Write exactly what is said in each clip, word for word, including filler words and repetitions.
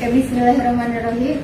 Oke, bismillahirrahmanirrahim.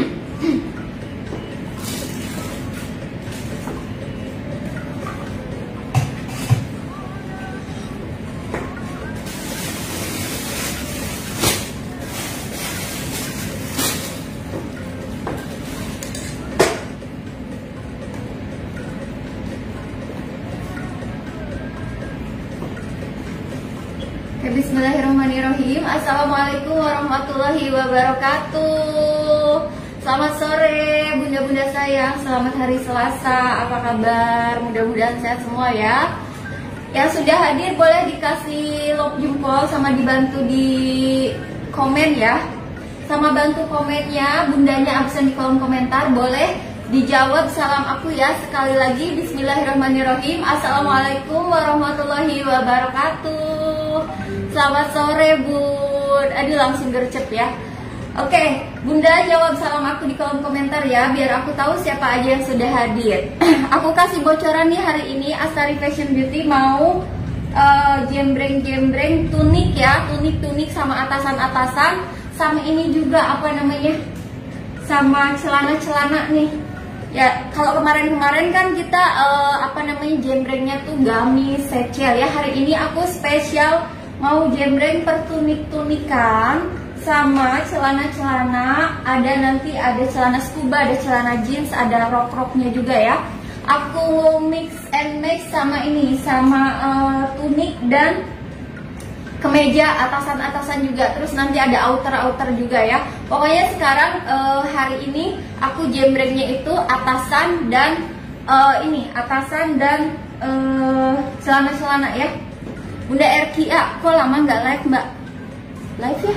Bismillahirrahmanirrahim. Assalamualaikum warahmatullahi wabarakatuh. Selamat sore bunda-bunda sayang. Selamat hari Selasa. Apa kabar? Mudah-mudahan sehat semua ya. Yang sudah hadir boleh dikasih love jempol sama dibantu di komen ya. Sama bantu komennya. Bundanya absen di kolom komentar. Boleh dijawab salam aku ya. Sekali lagi bismillahirrahmanirrahim. Assalamualaikum warahmatullahi wabarakatuh. Selamat sore bun. Aduh langsung gercep ya. Oke, bunda jawab salam aku di kolom komentar ya, biar aku tahu siapa aja yang sudah hadir. Aku kasih bocoran nih hari ini Astari Fashion Beauty mau jembreng-jembreng uh, tunik ya, tunik-tunik sama atasan-atasan, sama ini juga apa namanya, sama celana-celana nih. Ya, kalau kemarin-kemarin kan kita uh, apa namanya jembrengnya tuh gamis, secel ya. Hari ini aku spesial mau jembreng pertunik-tunikan sama celana-celana. Ada nanti ada celana scuba, ada celana jeans, ada rok-roknya juga ya. Aku mix and match sama ini, sama uh, tunik dan kemeja, atasan-atasan juga. Terus nanti ada outer-outer juga ya. Pokoknya sekarang uh, hari ini aku jembrengnya itu atasan dan uh, ini atasan dan celana-celana uh, ya. Bunda Erkia, kok lama nggak live mbak? Live ya?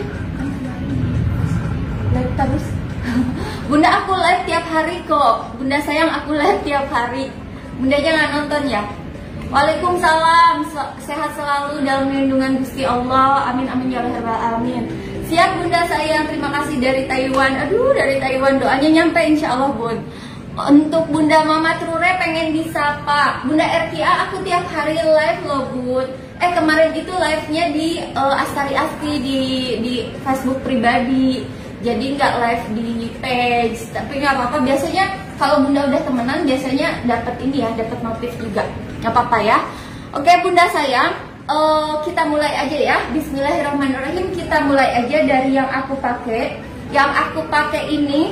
Live terus. Bunda aku live tiap hari kok. Bunda sayang aku live tiap hari. Bunda jangan nonton ya. Waalaikumsalam, sehat selalu dalam lindungan Gusti Allah. Amin amin ya rabbal alamin. Siap bunda sayang, terima kasih dari Taiwan. Aduh dari Taiwan doanya nyampe insya Allah bun. Untuk bunda Mama Trure pengen disapa. Bunda Erkia aku tiap hari live loh bun. Eh kemarin itu live-nya di uh, Astari Asti di di Facebook pribadi. Jadi nggak live di page. Tapi nggak apa-apa. Biasanya kalau bunda udah temenan biasanya dapat ini ya, dapat notif juga. Nggak apa-apa ya. Oke bunda sayang, uh, kita mulai aja ya. Bismillahirrahmanirrahim. Kita mulai aja dari yang aku pakai. Yang aku pakai ini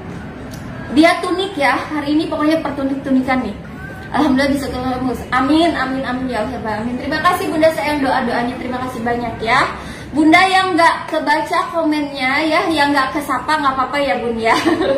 dia tunik ya. Hari ini pokoknya pertunik-tunikan nih. Alhamdulillah bisa ketemu. Amin, amin, amin ya Allah. Amin. Terima kasih bunda sayang doa-doanya. Terima kasih banyak ya. Bunda yang nggak kebaca komennya ya, yang nggak kesapa nggak apa-apa ya bun ya.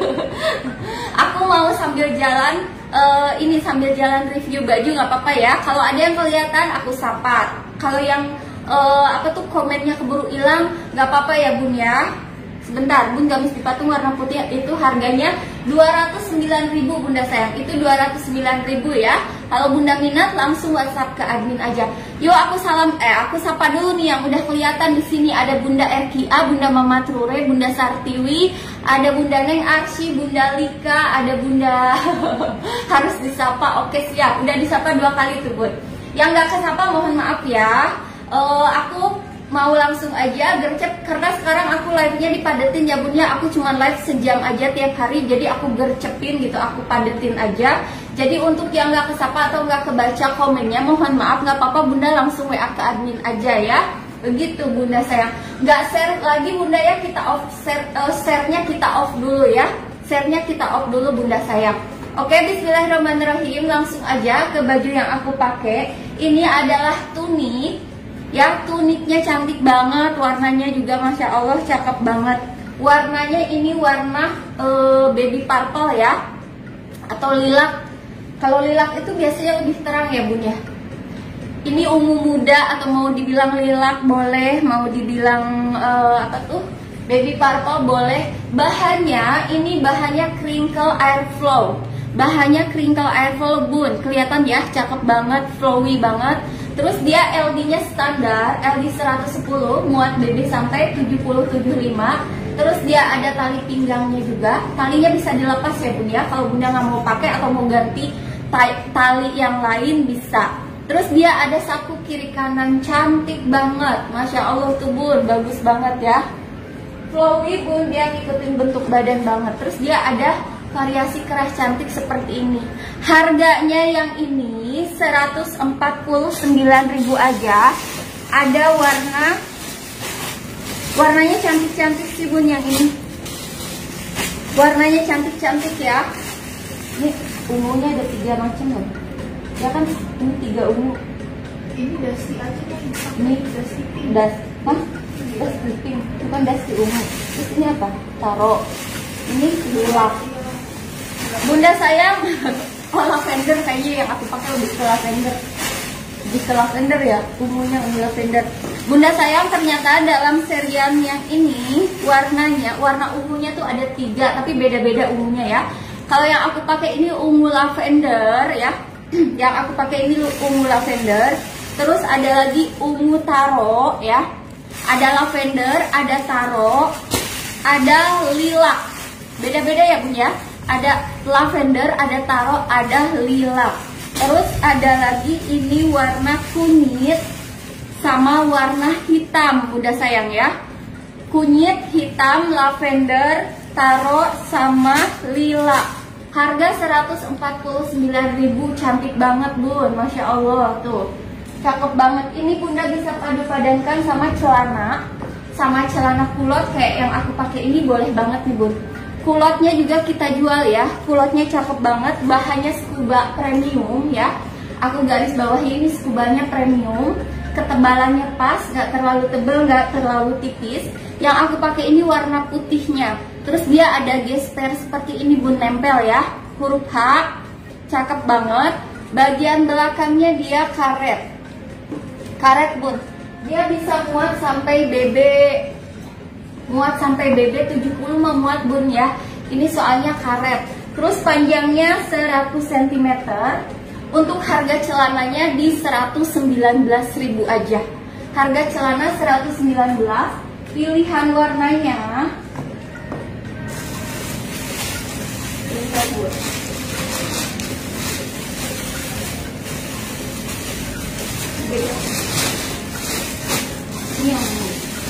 Aku mau sambil jalan. Uh, ini sambil jalan review baju nggak apa-apa ya. Kalau ada yang kelihatan aku sapa. Kalau yang uh, apa tuh komennya keburu hilang nggak apa-apa ya bun ya. Sebentar bun, gamis dipatung warna putih itu harganya dua ratus sembilan ribu bunda sayang. Itu dua ratus sembilan ribu ya. Kalau bunda minat langsung WhatsApp ke admin aja. Yuk aku salam eh aku sapa dulu nih yang udah kelihatan di sini. Ada bunda Erkia, bunda Mama Trure, bunda Sartiwi, ada bunda Neng Arsy, bunda Lika, ada bunda harus disapa. Oke siap, udah disapa dua kali tuh bun. Yang nggak kesapa mohon maaf ya. uh, Aku mau langsung aja gercep karena sekarang aku live-nya dipadetin ya bunda. Aku cuma live sejam aja tiap hari, jadi aku gercepin gitu, aku padetin aja. Jadi untuk yang nggak kesapa atau nggak kebaca komennya mohon maaf, nggak apa-apa bunda, langsung W A ke admin aja ya. Begitu bunda sayang. Nggak share lagi bunda ya, kita off share, uh, share-nya kita off dulu ya. Share-nya kita off dulu bunda sayang. Oke, bismillahirrahmanirrahim. Langsung aja ke baju yang aku pakai. Ini adalah tunik. Ya, tuniknya cantik banget, warnanya juga masya Allah cakep banget. Warnanya ini warna uh, baby purple ya, atau lilac. Kalau lilac itu biasanya lebih terang ya bun ya. Ini ungu muda atau mau dibilang lilac boleh, mau dibilang uh, apa tuh baby purple boleh. Bahannya ini bahannya crinkle airflow. Bahannya crinkle airflow bun, kelihatan ya, cakep banget, flowy banget. Terus dia L D-nya standar, L D seratus sepuluh, muat baby sampai tujuh puluh tujuh puluh lima. Terus dia ada tali pinggangnya juga. Talinya bisa dilepas ya bun ya. Kalau bunda nggak mau pakai atau mau ganti tali yang lain bisa. Terus dia ada saku kiri kanan, cantik banget, masya Allah tuh bun, bagus banget ya. flowy bun, dia ngikutin bentuk badan banget. Terus dia ada variasi kerah cantik seperti ini. Harganya yang ini seratus empat puluh sembilan ribu aja. Ada warna, warnanya cantik-cantik sih bun yang ini. Warnanya cantik-cantik ya. Ini ungunya ada tiga macam loh. Ya kan, ini tiga ungu. Ini dasi aja kan? Ini dasi pink. Das, hah? Dasi pink, bukan dasi ungu. Terus ini apa? Taro. Ini gelap. Bunda sayang, oh lavender kayaknya yang aku pakai lebih ke lavender. Lebih ke lavender ya, ungunya ungu lavender. Bunda sayang, ternyata dalam serian yang ini warnanya, warna ungunya tuh ada tiga, tapi beda-beda ungunya ya. Kalau yang aku pakai ini ungu lavender ya, yang aku pakai ini ungu lavender. Terus ada lagi ungu taro ya, ada lavender, ada taro, ada lilac. Beda-beda ya bun ya. Ada lavender, ada taro, ada lilac. Terus ada lagi ini warna kunyit sama warna hitam, bunda sayang ya. Kunyit, hitam, lavender, taro, sama lilac. Harga seratus empat puluh sembilan ribu, cantik banget bun, masya Allah tuh. Cakep banget. Ini bunda bisa padu-padankan sama celana, sama celana kulot kayak yang aku pakai ini, boleh banget nih bun. Kulotnya juga kita jual ya, kulotnya cakep banget, bahannya scuba premium ya. Aku garis bawahi ini scubanya premium, ketebalannya pas, nggak terlalu tebal, nggak terlalu tipis. Yang aku pakai ini warna putihnya. Terus dia ada gesper seperti ini bun, nempel ya, huruf H, cakep banget. Bagian belakangnya dia karet, karet bun. Dia bisa muat sampai B B. Muat sampai B B tujuh puluh memuat bun ya. Ini soalnya karet. Terus panjangnya seratus sentimeter. Untuk harga celananya di seratus sembilan belas ribu aja. Harga celana seratus sembilan belas. Pilihan warnanya Lihat bun. Ini yang ini.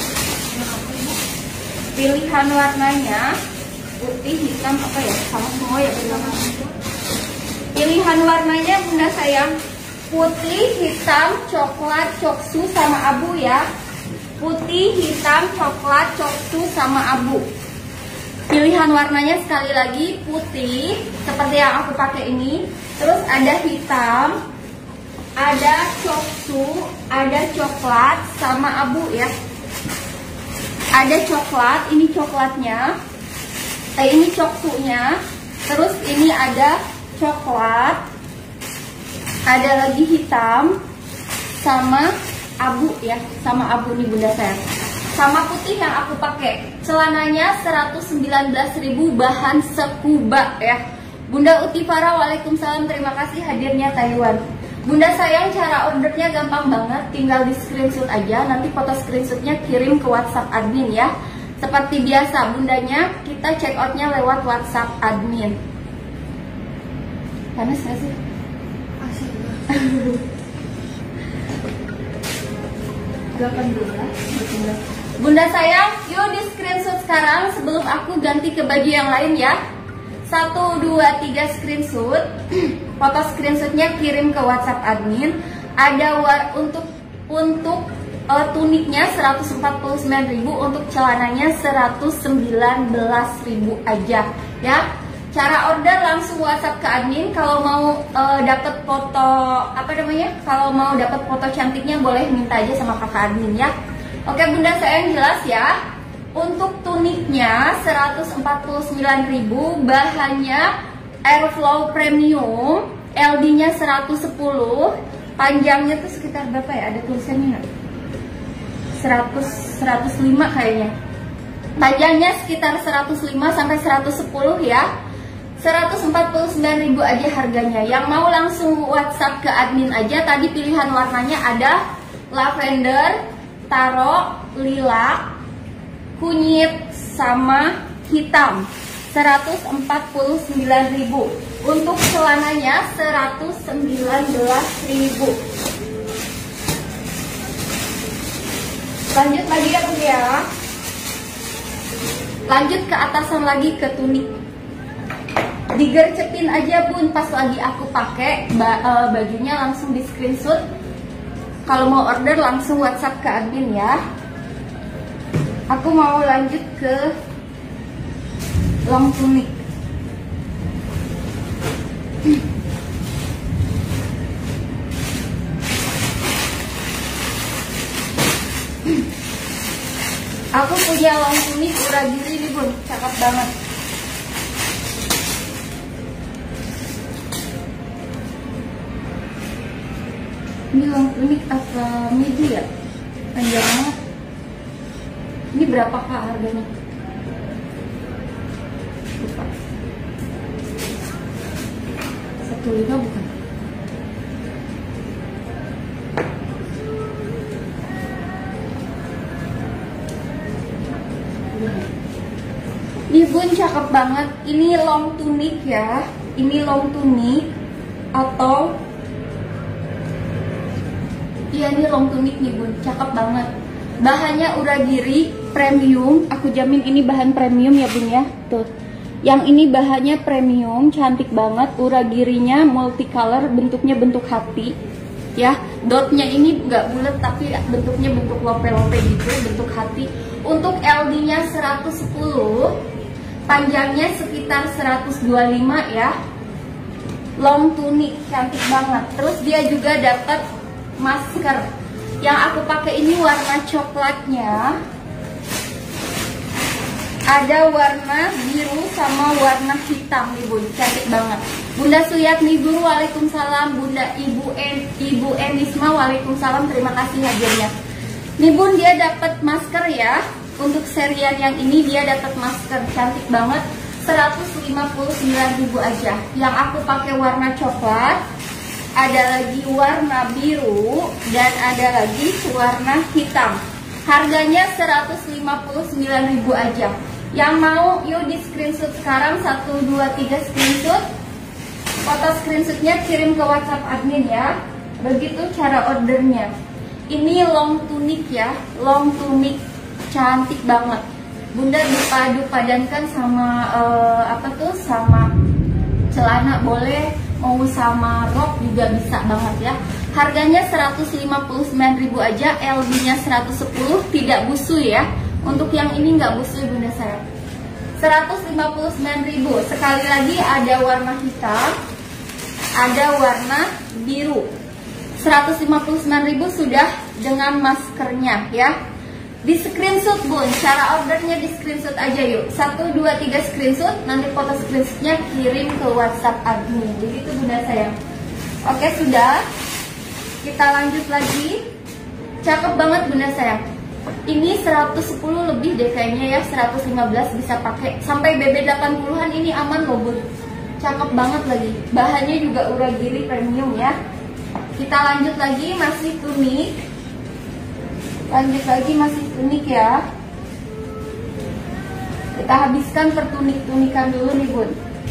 Pilihan warnanya putih, hitam, apa ya, sama semua ya pilihan. Pilihan warnanya bunda sayang, putih, hitam, coklat, coksu, sama abu ya. Putih, hitam, coklat, coksu, sama abu. Pilihan warnanya sekali lagi putih seperti yang aku pakai ini. Terus ada hitam, ada coksu, ada coklat, sama abu ya. Ada coklat, ini coklatnya, eh ini coksunya. Terus ini ada coklat, ada lagi hitam, sama abu ya, sama abu nih bunda sayang. Sama putih yang aku pakai. Celananya seratus sembilan belas ribu, bahan scuba ya. Bunda Utifara, waalaikumsalam, terima kasih hadirnya Taiwan. Bunda sayang, cara ordernya gampang banget, tinggal di screenshot aja. Nanti foto screenshotnya kirim ke WhatsApp admin ya. Seperti biasa, bundanya kita check outnya lewat WhatsApp admin. Panas gak sih? Asik delapan belas. Bunda sayang, yuk di screenshot sekarang sebelum aku ganti ke baju yang lain ya. Satu, dua, tiga screenshot. Foto screenshotnya kirim ke WhatsApp admin. Ada war untuk untuk uh, tuniknya seratus empat puluh sembilan ribu, untuk celananya seratus sembilan belas ribu aja ya. Cara order langsung WhatsApp ke admin. Kalau mau uh, dapat foto apa namanya? Kalau mau dapat foto cantiknya boleh minta aja sama kakak admin ya. Oke bunda sayang, jelas ya. Untuk tuniknya seratus empat puluh sembilan ribu, bahannya Airflow Premium, L D-nya seratus sepuluh, panjangnya tuh sekitar berapa ya? Ada tulisannya nggak? seratus, seratus lima kayaknya. Panjangnya sekitar seratus lima sampai seratus sepuluh ya. seratus empat puluh sembilan ribu aja harganya. Yang mau langsung WhatsApp ke admin aja. Tadi pilihan warnanya ada lavender, taro, lilac, kunyit, sama hitam. Seratus empat puluh sembilan ribu. Untuk celananya seratus sembilan belas ribu. Lanjut lagi ya bunda ya. Lanjut ke atasan lagi ke tunik. Digercepin aja bun, pas lagi aku pakai ba uh, bajunya langsung di screenshot. Kalau mau order langsung WhatsApp ke admin ya. Aku mau lanjut ke long tunik. Aku punya long tunik uragiri nih bun, cakep banget. Ini long tunik apa midi ya? Panjang banget. Ini berapa kak harganya? Lupa. Satu lima bukan? Ini bun cakep banget. Ini long tunik ya. Ini long tunik atau iya ini long tunik nih bun, cakep banget. Bahannya uragiri premium, aku jamin ini bahan premium ya bun ya. Tuh, yang ini bahannya premium, cantik banget. Uragirinya multicolor, bentuknya bentuk hati ya. Dotnya ini nggak bulat tapi bentuknya bentuk lope-lope gitu, bentuk hati. Untuk L D-nya seratus sepuluh, panjangnya sekitar seratus dua puluh lima ya. Long tunik, cantik banget. Terus dia juga dapat masker. Yang aku pakai ini warna coklatnya. Ada warna biru sama warna hitam nih bun, cantik banget. Bunda Suyatni Guru, waalaikumsalam. Bunda Ibu En, Ibu Enisma, waalaikumsalam. Terima kasih hadirnya. Nih bun, dia dapat masker ya. Untuk serian yang ini dia dapat masker, cantik banget. seratus lima puluh sembilan ribu aja. Yang aku pakai warna coklat. Ada lagi warna biru dan ada lagi warna hitam. Harganya seratus lima puluh sembilan ribu aja. Yang mau yuk di screenshot sekarang, satu dua tiga screenshot. Foto screenshotnya kirim ke WhatsApp admin ya. Begitu cara ordernya. Ini long tunik ya, long tunik cantik banget. Bunda dipadu padankan sama uh, apa tuh, sama celana boleh, mau sama rok juga bisa banget ya. Harganya seratus lima puluh sembilan ribu aja, L D-nya seratus sepuluh, tidak busui ya. Untuk yang ini nggak busui bunda saya. seratus lima puluh sembilan ribu. Sekali lagi ada warna hitam, ada warna biru. seratus lima puluh sembilan ribu sudah dengan maskernya ya. Di screenshot bun, cara ordernya di screenshot aja yuk. Satu dua tiga screenshot, nanti foto screenshotnya kirim ke WhatsApp admin. Begitu bunda sayang. Oke sudah, kita lanjut lagi. Cakep banget bunda sayang. Ini seratus sepuluh lebih deh kayaknya ya, seratus lima belas bisa pakai. Sampai B B delapan puluhan ini aman loh bun. Cakep banget lagi. Bahannya juga uragiri premium ya. Kita lanjut lagi, masih tunik. Lanjut lagi masih tunik ya. Kita habiskan pertunik-tunikan dulu nih bun.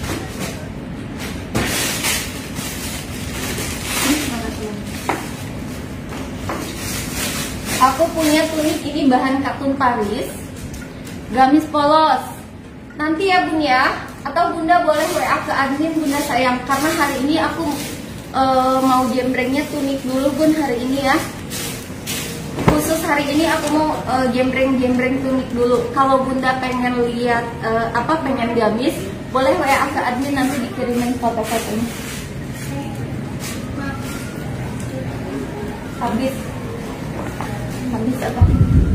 Aku punya tunik ini bahan katun Paris, gamis polos. Nanti ya bun ya, atau bunda boleh W A ke admin bunda sayang, karena hari ini aku e, mau jembrengnya tunik dulu bun hari ini ya. Khusus hari ini aku mau jembreng-jembreng uh, tunik dulu. Kalau bunda pengen lihat uh, apa pengen gamis, boleh W A ke admin, nanti dikirimin foto-fotonya. Habis, habis apa?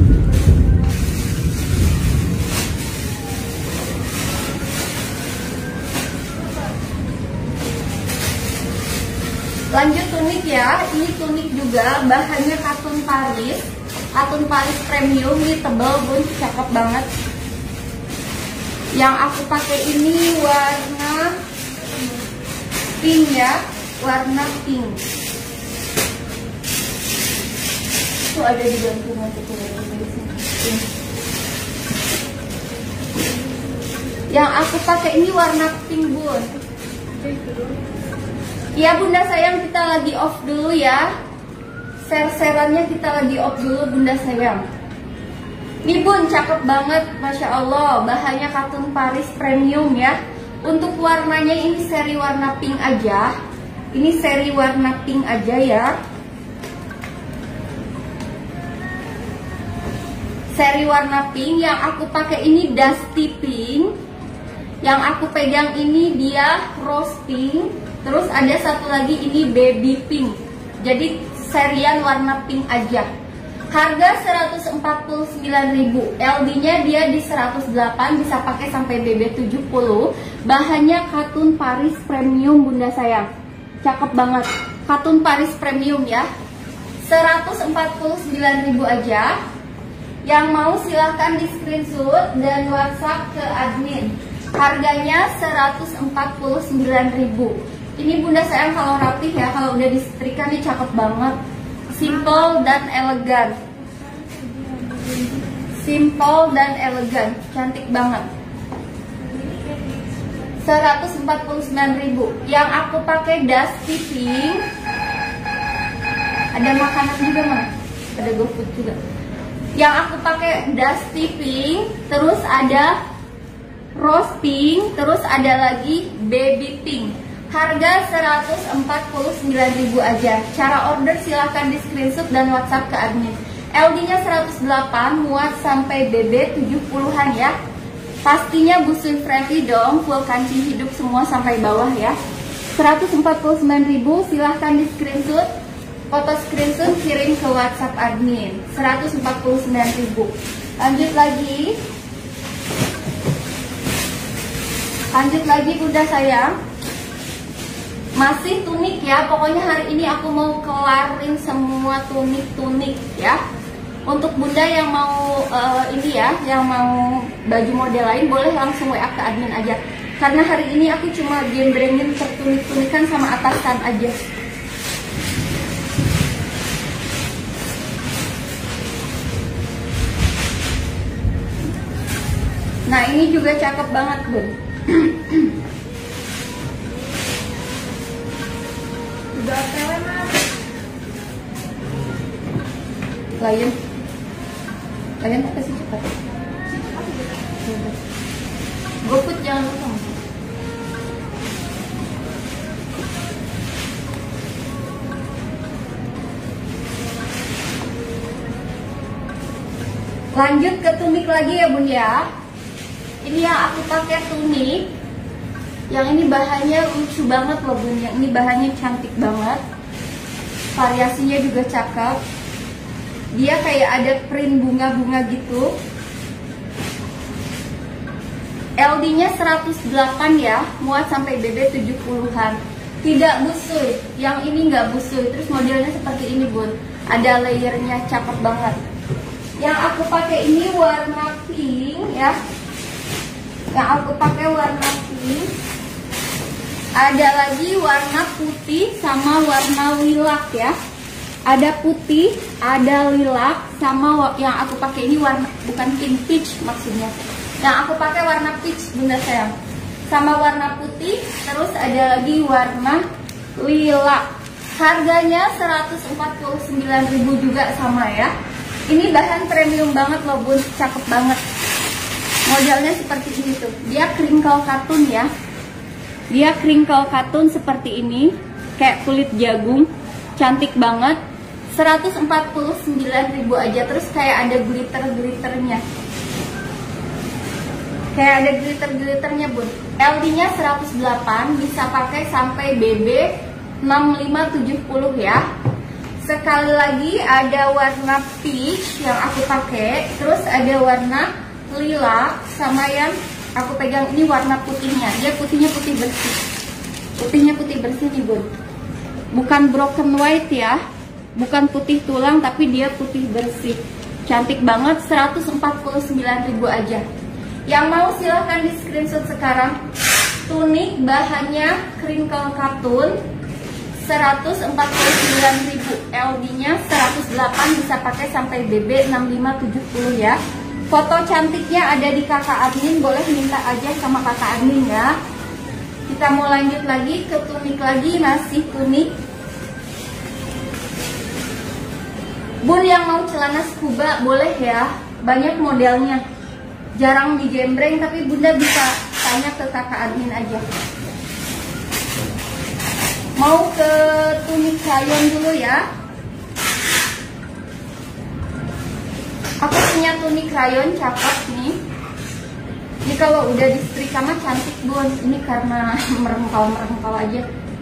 Lanjut tunik ya, ini tunik juga, bahannya katun Paris, katun Paris premium, ini tebal bun, cakep banget. Yang aku pakai ini warna pink ya, warna pink. Itu ada di gantungan itu. Yang aku pakai ini warna pink bun. Ya bunda sayang, kita lagi off dulu ya. Share-sharannya kita lagi off dulu bunda sayang. Nih bun, cakep banget, Masya Allah. Bahannya katun Paris premium ya. Untuk warnanya ini seri warna pink aja. Ini seri warna pink aja ya. Seri warna pink. Yang aku pakai ini dusty pink. Yang aku pegang ini dia rose pink. Terus ada satu lagi ini baby pink. Jadi serian warna pink aja. Harga seratus empat puluh sembilan ribu, L D-nya dia di seratus delapan, bisa pakai sampai B B tujuh puluh. Bahannya katun Paris premium bunda sayang. Cakep banget. Katun Paris premium ya. seratus empat puluh sembilan ribu aja. Yang mau silahkan di screenshot dan WhatsApp ke admin. Harganya seratus empat puluh sembilan ribu. Ini bunda sayang kalau rapih ya, kalau udah disetrika nih cakep banget. Simple dan elegan. Simple dan elegan, cantik banget. seratus empat puluh sembilan ribu. Yang aku pakai dusty pink. Ada makanan juga mana? Ada GoFood juga. Yang aku pakai dusty pink, terus ada rose pink, terus ada lagi baby pink. Harga seratus empat puluh sembilan ribu aja. Cara order silahkan di screenshot dan WhatsApp ke admin. L D-nya seratus delapan, muat sampai B B tujuh puluhan ya. Pastinya busui friendly dong, full kancing hidup semua sampai bawah ya. seratus empat puluh sembilan ribu, silahkan di screenshot. Foto screenshot kirim ke WhatsApp admin. seratus empat puluh sembilan ribu. Lanjut lagi. Lanjut lagi bunda sayang. Masih tunik ya, pokoknya hari ini aku mau kelarin semua tunik-tunik ya. Untuk bunda yang mau uh, ini ya, yang mau baju model lain boleh langsung W A ke admin aja. Karena hari ini aku cuma gembrengin tertunik-tunikan sama atasan aja. Nah ini juga cakep banget bun. Udah tewe mas. Lion, Lion apa sih cepat? GoFood jangan lupa. Lanjut ke tunik lagi ya bun ya. Ini yang aku pakai tunik. Yang ini bahannya lucu banget loh bun. Yang ini bahannya cantik banget. Variasinya juga cakep. Dia kayak ada print bunga-bunga gitu. L D-nya seratus delapan ya, muat sampai B B tujuh puluhan. Tidak busui. Yang ini nggak busui. Terus modelnya seperti ini bun. Ada layernya, cakep banget. Yang aku pakai ini warna pink ya. Yang aku pakai warna pink. Ada lagi warna putih sama warna lilac ya. Ada putih, ada lilac, sama yang aku pakai ini warna bukan pink, peach maksudnya. Yang aku pakai warna peach bunda sayang. Sama warna putih, terus ada lagi warna lilac. Harganya seratus empat puluh sembilan ribu juga sama ya. Ini bahan premium banget loh bun, cakep banget. Modelnya seperti ini tuh. Dia crinkle katun ya. Dia crinkle katun seperti ini, kayak kulit jagung, cantik banget. seratus empat puluh sembilan ribu aja. Terus kayak ada glitter-glitternya. Kayak ada glitter-glitternya bun. L D-nya seratus delapan, bisa pakai sampai B B enam lima tujuh puluh ya. Sekali lagi ada warna peach yang aku pakai, terus ada warna lilac, sama yang aku pegang ini warna putihnya. Dia putihnya putih bersih. Putihnya putih bersih nih bun. Bukan broken white ya. Bukan putih tulang, tapi dia putih bersih. Cantik banget, seratus empat puluh sembilan ribu aja. Yang mau silahkan di screenshot sekarang. Tunik bahannya crinkle katun, seratus empat puluh sembilan ribu. L D-nya seratus delapan, bisa pakai sampai B B enam lima tujuh puluh ya. Foto cantiknya ada di kakak admin, boleh minta aja sama kakak admin ya. Kita mau lanjut lagi ke tunik lagi, masih tunik. Bun yang mau celana scuba boleh ya. banyak modelnya, jarang dijembreng, tapi bunda bisa tanya ke kakak admin aja. Mau ke tunik rayon dulu ya. Aku punya tunik rayon cakep nih. Ini kalau udah disetrika mah cantik bun. Ini karena merengkal-merengkal aja.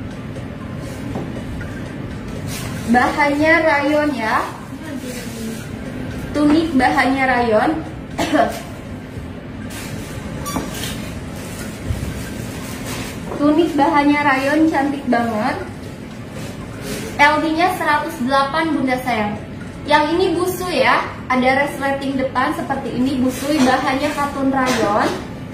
Bahannya rayon ya. Tunik bahannya rayon. Tunik bahannya rayon cantik banget. L D-nya seratus delapan bunda sayang. Yang ini busui ya, ada resleting depan seperti ini, busui, bahannya katun rayon.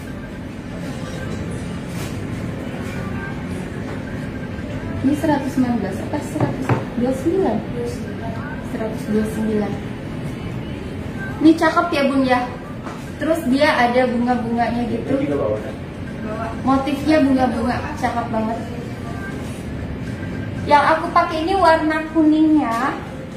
Ini seratus sembilan belas apa seratus dua puluh sembilan? seratus dua puluh sembilan. Ini cakep ya bun ya. Terus dia ada bunga-bunganya gitu. Motifnya bunga-bunga, cakep banget. Yang aku pakai ini warna kuningnya.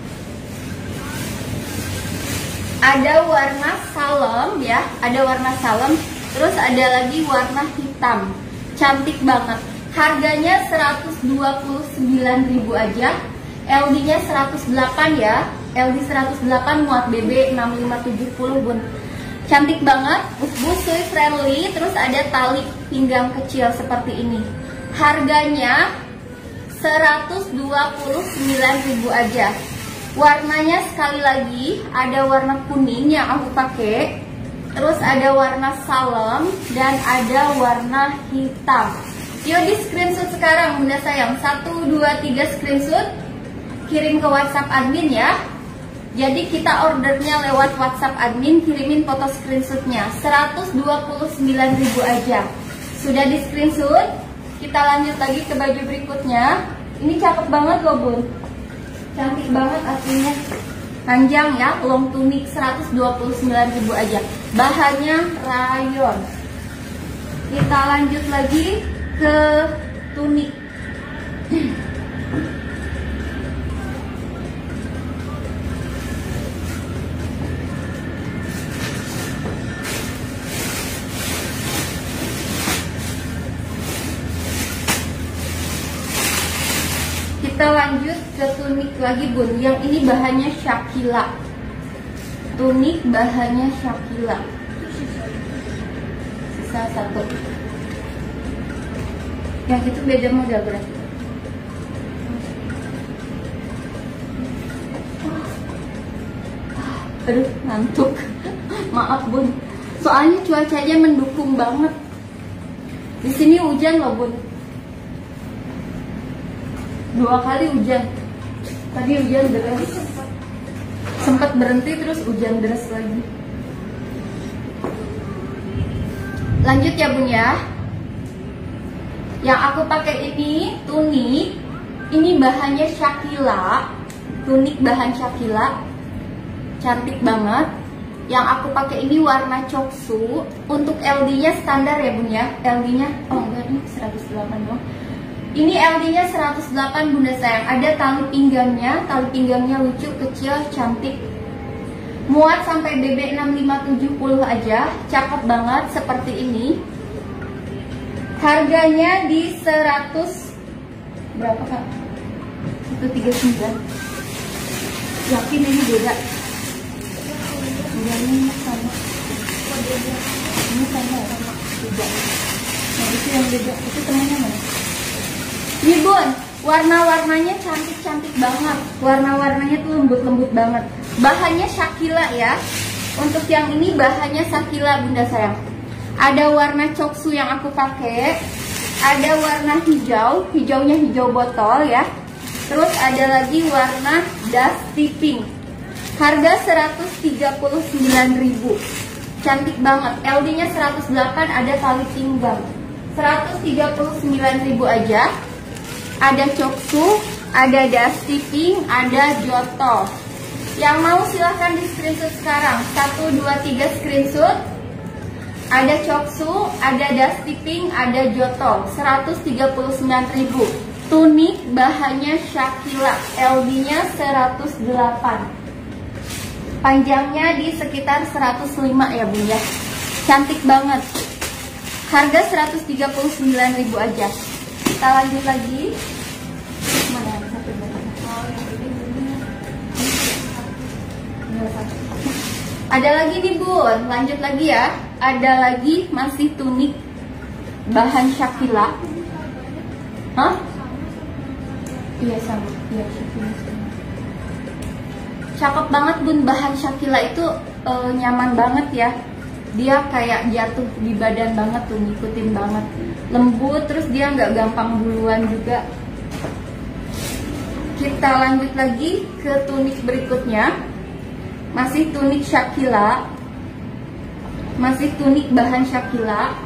Ada warna salem ya, ada warna salem. Terus ada lagi warna hitam. Cantik banget. Harganya seratus dua puluh sembilan ribu aja. L D-nya seratus delapan ya. L D seratus delapan, muat B B enam lima tujuh nol bun. Cantik banget, busui friendly. Terus ada tali pinggang kecil seperti ini. Harganya seratus dua puluh sembilan ribu aja. Warnanya sekali lagi ada warna kuning yang aku pakai, terus ada warna salem dan ada warna hitam. Yuk di screenshot sekarang bunda sayang, satu dua tiga screenshot, kirim ke WhatsApp admin ya. Jadi kita ordernya lewat WhatsApp admin, kirimin foto screenshotnya. Seratus dua puluh sembilan ribu aja. Sudah di screenshot, kita lanjut lagi ke baju berikutnya. Ini cakep banget loh bun. Cantik banget aslinya. Panjang ya, long tunik, seratus dua puluh sembilan ribu aja. Bahannya rayon. Kita lanjut lagi ke tunik. Kita lanjut ke tunik lagi bun. Yang ini bahannya Shakila. Tunik bahannya Shakila. Sisa satu. Yang itu beda model berarti. Aduh, ngantuk. Maaf bun. Soalnya cuacanya mendukung banget. Di sini hujan loh bun. Dua kali hujan. Tadi hujan deras, sempat berhenti terus hujan deras lagi. Lanjut ya bun ya. Yang aku pakai ini tunik. Ini bahannya Shakila. Tunik bahan Shakila. Cantik banget. Yang aku pakai ini warna coksu. Untuk L D-nya standar ya bun ya. L D-nya oh enggak, ini seratus delapan doang. Ini L D-nya seratus delapan bunda sayang. Ada tali pinggangnya, tali pinggangnya lucu, kecil, cantik. Muat sampai B B enam lima tujuh nol aja, cakep banget seperti ini. Harganya di seratus berapa kak? seratus tiga puluh sembilan. Yakin ini beda? Enggak, ini sama. Ini sama ya? Beda. Nah itu yang beda, itu temannya mana? Ini bun, warna-warnanya cantik-cantik banget. Warna-warnanya tuh lembut-lembut banget. Bahannya Shakila ya. Untuk yang ini bahannya Shakila bunda sayang. Ada warna coksu yang aku pakai. Ada warna hijau, hijaunya hijau botol ya. Terus ada lagi warna dusty pink. Harga seratus tiga puluh sembilan ribu. Cantik banget. L D-nya seratus delapan, ada tali pinggang. seratus tiga puluh sembilan ribu aja. Ada coksu, ada dusty pink, ada joto. Yang mau silahkan di screenshot sekarang. Satu, dua, tiga screenshot. Ada coksu, ada dusty pink, ada joto. Seratus tiga puluh sembilan ribu. Tunik bahannya Shakila. L D-nya seratus delapan. Panjangnya di sekitar seratus lima ya Bun ya. Cantik banget. Harga seratus tiga puluh sembilan ribu aja. Kita lanjut lagi. Mana satu Ada lagi nih Bun, lanjut lagi ya. Ada lagi masih tunik bahan Shakila. Hah? Iya sama, iya Shakila. Cakep banget Bun, bahan Shakila itu e, nyaman banget ya. Dia kayak jatuh di badan banget tuh, ngikutin banget. Lembut, terus dia nggak gampang buluan juga. Kita lanjut lagi ke tunik berikutnya. Masih tunik Shakila. Masih tunik bahan Shakila.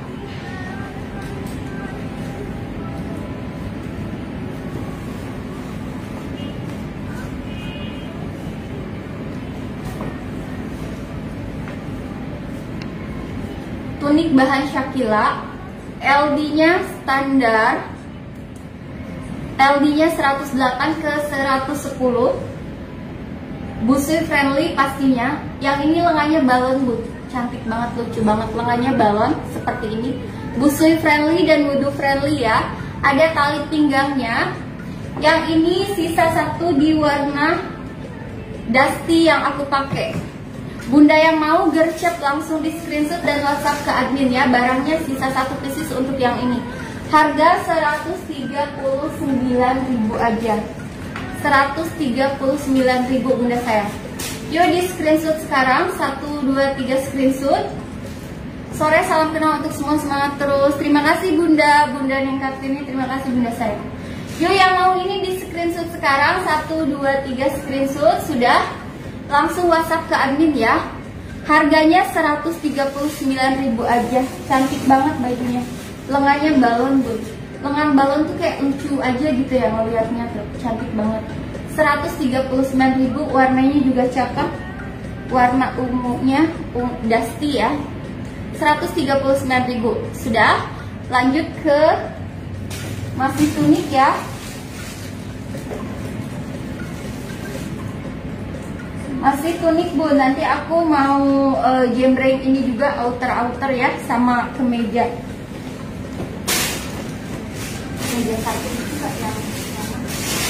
Tunik bahan Shakila, L D-nya standar, L D-nya seratus delapan ke seratus sepuluh, busui friendly pastinya. Yang ini lengannya balon Bun, cantik banget, lucu banget, lengannya balon seperti ini. Busui friendly dan wudhu friendly ya. Ada tali pinggangnya. Yang ini sisa satu di warna dusty yang aku pakai. Bunda yang mau gercep langsung di screenshot dan WhatsApp ke admin ya. Barangnya sisa satu pieces untuk yang ini. Harga seratus tiga puluh sembilan ribu aja. seratus tiga puluh sembilan ribu Bunda sayang. Yuk di screenshot sekarang. satu, dua, tiga screenshot. Sore salam kenal untuk semua, semangat terus. Terima kasih Bunda. Bunda Nengkat ini terima kasih Bunda sayang. Yuk yang mau ini di screenshot sekarang. satu, dua, tiga screenshot. Sudah? Langsung WhatsApp ke admin ya. Harganya seratus tiga puluh sembilan ribu aja. Cantik banget bajunya. Lengannya balon Bun. Lengan balon tuh kayak lucu aja gitu ya ngeliatnya tuh. Cantik banget. seratus tiga puluh sembilan ribu. Warnanya juga cakep. Warna ungunya ungu dusty ya. seratus tiga puluh sembilan ribu. Sudah? Lanjut ke masih tunik ya. Masih tunik Bun, nanti aku mau uh, jembreng ini juga outer-outer ya, sama kemeja. Kemeja satu itu yang sama.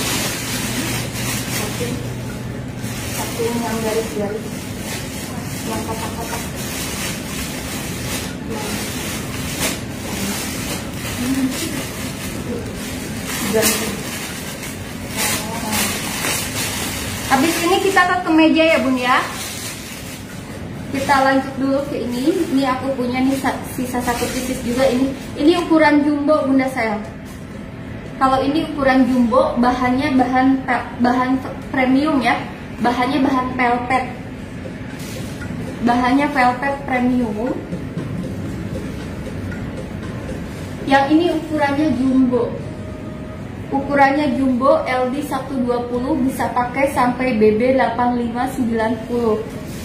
Satu, satu yang garis-garis, yang kotak-kotak. Ganti. Habis ini kita ke kemeja ya Bun ya. Kita lanjut dulu ke ini. Ini aku punya nih sisa satu pieces juga ini. Ini ukuran jumbo Bunda sayang. Kalau ini ukuran jumbo, bahannya bahan bahan premium ya. Bahannya bahan velvet. Bahannya velvet premium. Yang ini ukurannya jumbo. Ukurannya jumbo L D seratus dua puluh, bisa pakai sampai B B delapan lima sembilan puluh.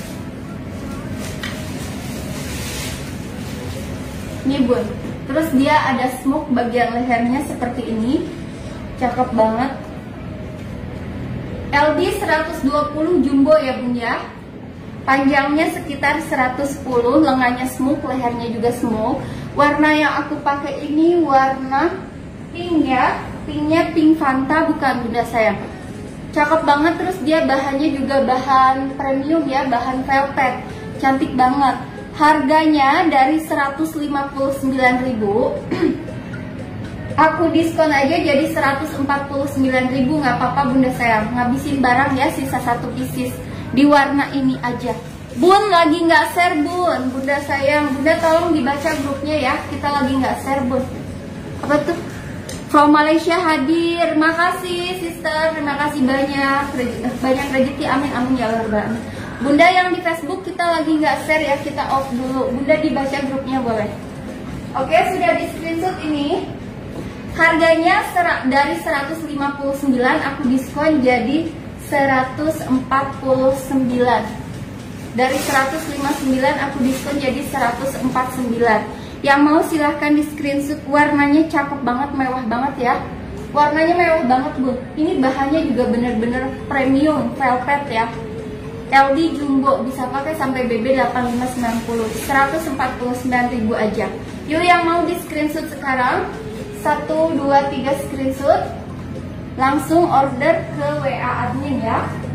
Nih Bun. Terus dia ada smoke bagian lehernya seperti ini. Cakep banget. L D seratus dua puluh jumbo ya Bun ya. Panjangnya sekitar seratus sepuluh, lengannya smoke, lehernya juga smoke. Warna yang aku pakai ini warna pink ya. Pinknya pink Fanta bukan Bunda sayang. Cakep banget, terus dia bahannya juga bahan premium ya, bahan velvet. Cantik banget. Harganya dari seratus lima puluh sembilan ribu aku diskon aja jadi seratus empat puluh sembilan ribu. Nggak apa-apa Bunda sayang, ngabisin barang ya, sisa satu pieces di warna ini aja. Bun lagi nggak share Bun, Bunda sayang. Bunda tolong dibaca grupnya ya, kita lagi nggak share Bun. Apa tuh? From Malaysia hadir, makasih sister, terima kasih banyak, banyak rezeki, amin amin ya Allah. Bunda yang di Facebook kita lagi nggak share ya, kita off dulu. Bunda dibaca grupnya boleh. Oke, sudah di screenshot ini. Harganya dari seratus lima puluh sembilan aku diskon jadi seratus empat puluh sembilan. Dari seratus lima puluh sembilan aku diskon jadi seratus empat puluh sembilan. Yang mau silahkan di screenshot. Warnanya cakep banget, mewah banget ya. Warnanya mewah banget Bun. Ini bahannya juga bener-bener premium velvet ya. L D jumbo bisa pakai sampai B B delapan lima sembilan nol, seratus empat puluh sembilan ribu aja. Yuk yang mau di screenshot sekarang, satu dua tiga screenshot, langsung order ke W A admin ya.